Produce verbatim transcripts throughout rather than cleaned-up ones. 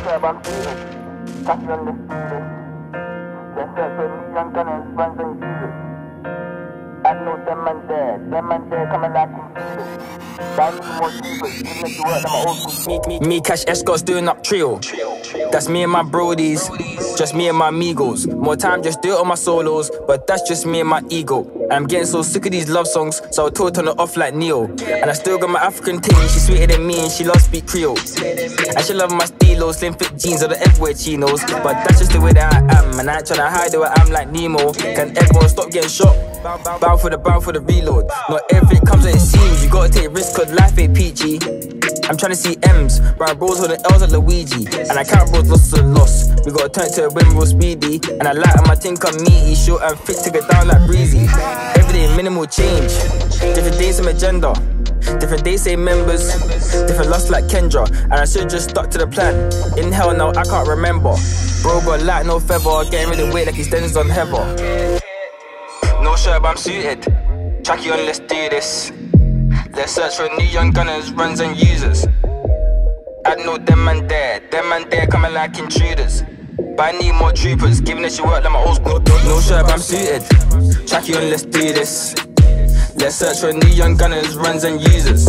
curb, I'm feeling. Tacky on the student. Let's search for new young gunners, runs and users. I know them man there, them man there coming like computers. Buy me more cheapers, even if you work, I'm old school. Me, me, Cash Escorts doing up trio. That's me and my brodies, just me and my amigos. More time, just do it on my solos, but that's just me and my ego. And I'm getting so sick of these love songs, so I told turn it off like Neo. And I still got my African ting, she's sweeter than me and she loves speak Creole. And she love my stylos, slim fit jeans or the everywhere chinos. But that's just the way that I am, and I ain't tryna hide it, I'm like Nemo. Can everyone stop getting shot? Bound for the bound for the reload. Not everything comes as it seems, you gotta take risks cause life ain't peachy. I'm tryna see M's, round bros with the L's like Luigi. And I count bros lost to the loss. We gotta turn to a win real speedy. And I like my thing come meaty, short and fit to get down like breezy. Everyday minimal change, different days some agenda. Different days same members, different lust like Kendra. And I should've just stuck to the plan. In hell now I can't remember. Bro got light, no feather, getting rid of weight like extensions on heather. No shirt but I'm suited, tracky on, let's do this. Let's search for new young gunners, runs and users. I know them man there, them man there coming like intruders. But I need more troopers, giving this shit work like my old school. No shirt but I'm suited, tracky on, let's do this. Let's search for new young gunners, runs and users.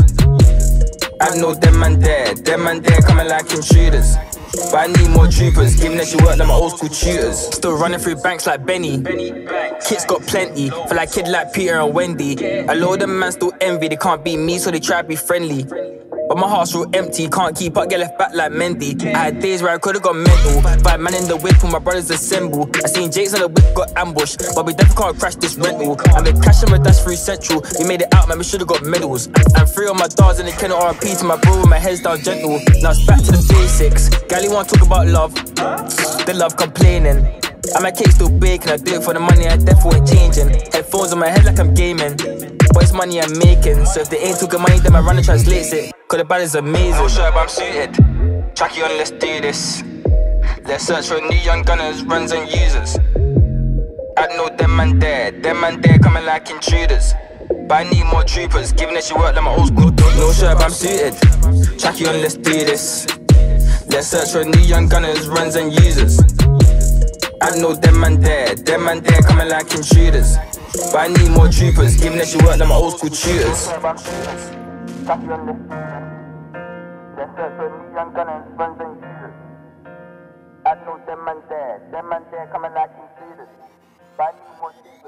I know them man there, them man there coming like intruders. But I need more troopers, giving that shit work like my old school tutors. Still running through banks like Benny. Kids got plenty, feel like kid like Peter and Wendy. A load of man still envy, they can't beat me so they try to be friendly. But my heart's real empty, can't keep up, get left back like Mendy. I had days where I could've got mental. Five man in the whip when my brothers assemble. I seen Jakes on the whip got ambushed, but we definitely can't crash this rental. I've been cashing my dash through Central. We made it out, man, we should've got medals. I'm free on my dogs in the kennel, R P to my bro with my head's down gentle. Now it's back to the basics. Gally wanna talk about love, they love complaining. And my cake still baking, I do it for the money, I definitely ain't changing. Headphones on my head like I'm gaming, but it's money I'm making. So if they ain't talking money, then my runner translates it. Cause the bad is amazing. No shirt but I'm suited, tracky on, let's do this. Let's search for new young gunners, runs and users. I know them man there, them man there coming like intruders. But I need more troopers, giving that shit work like my old school. No shirt but I'm suited, tracky on, let's do this. Let's search for new young gunners, runs and users. I know them man there, them man there coming like intruders. But I need more troopers, giving that shit work like my old school tutors. Tacky on the student. Let's search for new young gunners, runs and users. I know them man there, them man there coming like intruders. But I need more troopers.